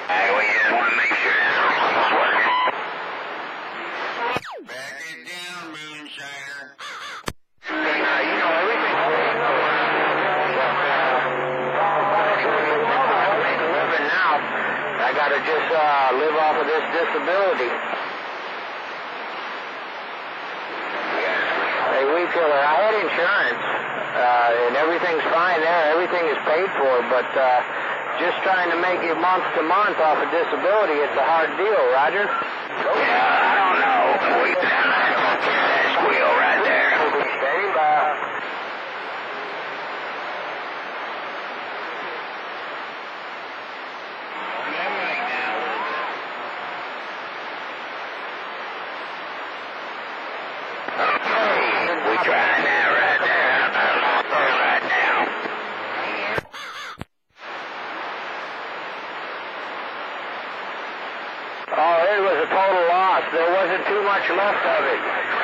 Hey, we just want to make sure everything's working. Back it down, moonshiner. You know, everything's working. Living now. I got to just live off of this disability. Hey, weed killer, I had insurance, and everything's fine there. Everything is paid for, but just trying to make it month to month off of disability, it's a hard deal, Roger. Yeah, I don't know. We sound like that squeal right there. Steady by. We trying that right there. Right now. Oh, it was a total loss. There wasn't too much left of it.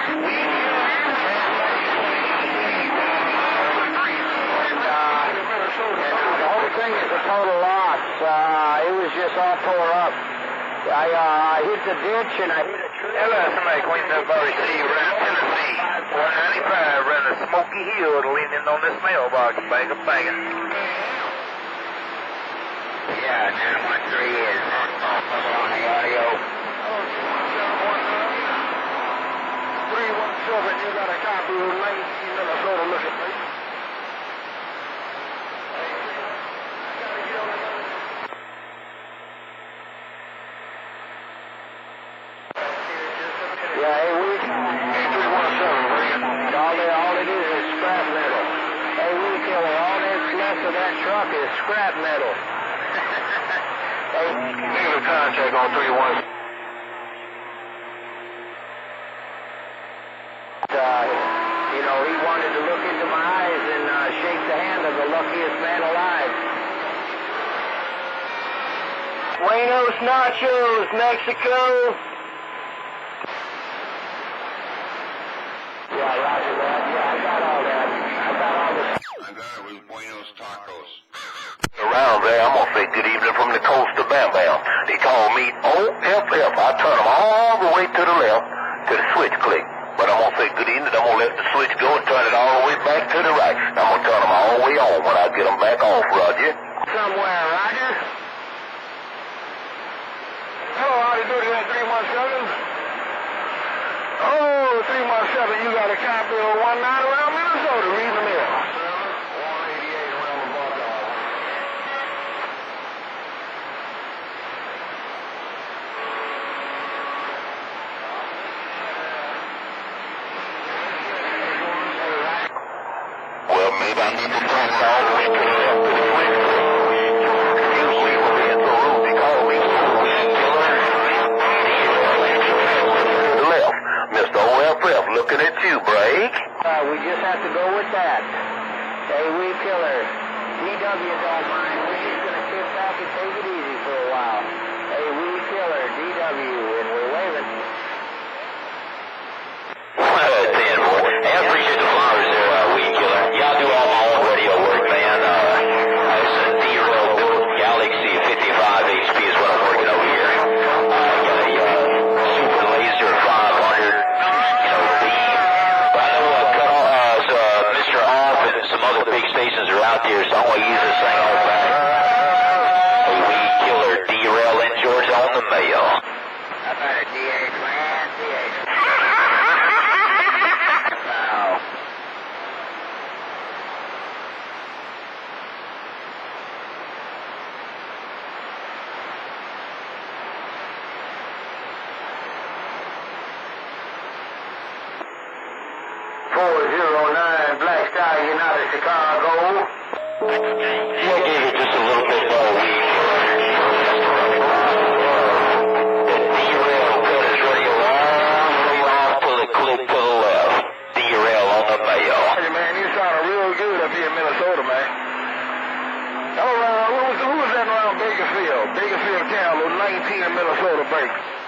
The whole thing is a total loss. It was just all tore up. I hit the ditch and I hit a tree. Somebody cleaned up RC around Tennessee. 195 around the Smoky Hill to lean in on this mailbox. Bang a banging. Yeah, 913 is on the audio. 317, you got a copy of 19 Minnesota looking, please. Yeah, hey, we 317. All it is scrap metal. Hey, weed killer, all that's left of that truck is scrap metal. Hey, negative contact on 317. You know, he wanted to look into my eyes and shake the hand of the luckiest man alive. Buenos Nachos, Mexico. Yeah, roger that. Yeah, I got all that. I got it with Buenos Tacos. Around there, I'm going to say good evening from the coast to Bam Bam. They call me OFF. I turn them all the way to the left to the switch click. But I'm going to say good evening. I'm going to let the switch go and turn it all the way back to the right. I'm going to turn them all the way on when I get them back off, Roger. Somewhere, Roger. Hello, howdy doody, that 317? Oh, 317, you got a copy of 19 around Minnesota. Read the mail. 188 around the Buckeye. Well, maybe I need to turn it all the way to the left of the switch. Usually when we hit the road, they call me left. Mr. OFF looking at you, break. We just have to go with that. Hey, weed killer. DW don't mind. We're just going to sit back and take it easy for a while. Hey, weed killer, DW, and we're waving. I appreciate the flowers there, weed killer. Yeah, I do all my own radio work, man. It's a D-Rail Galaxy 55 HP is what I'm working over here. I got a Super Laser 500, beam. But I know Mr. Off and some other big stations are out there, so I'm going to use this thing all back. Hey, weed killer, D-Rail in Georgia on the mail. How about a DH, man? DH. Black Star United Chicago. We'll give it just a little bit more weed. The D-Rail cut is ready all the way off to the click to the left. D-Rail on the mail. Hey, man, you sounded real good up here in Minnesota, man. Who was that around Bakersfield? Bakersfield Town, 19 in Minnesota break.